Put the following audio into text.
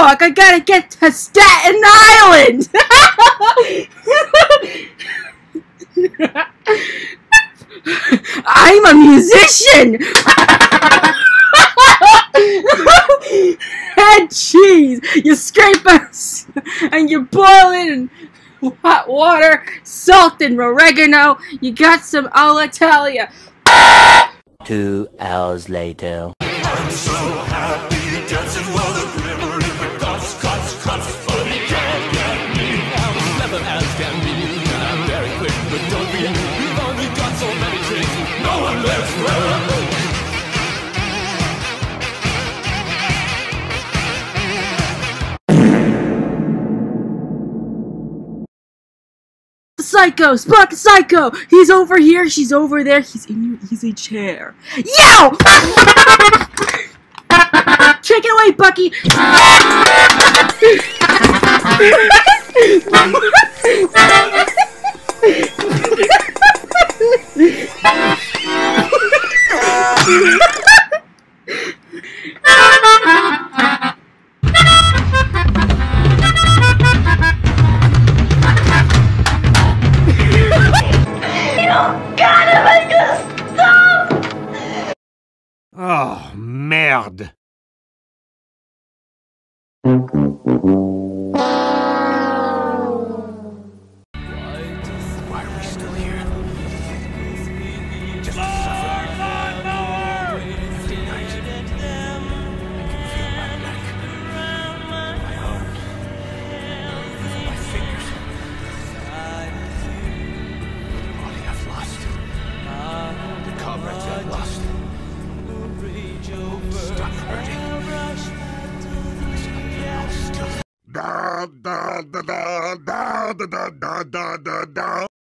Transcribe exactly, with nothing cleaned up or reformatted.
fuck! I gotta get to Staten Island! I'm a musician! And cheese! You scrape us and you boil it in hot water, salt and oregano. You got some Alitalia. Two hours later. I'm so happy dancing while the river river cuts, cuts, cuts, but he can't get me. I'm as clever as can be, and I'm very quick, but don't be. We've only got so many tricks, no one lives forever. Psycho! Spot the psycho! He's over here, she's over there, he's in your easy chair. Yo! Take it away, Bucky! Oh, merde! Why are we still here? Just to suffer. Every night, I can feel my neck, my arms, even my fingers. The body I've lost. The comrades I've lost. Stop hurting. Da da da da da da da da da da.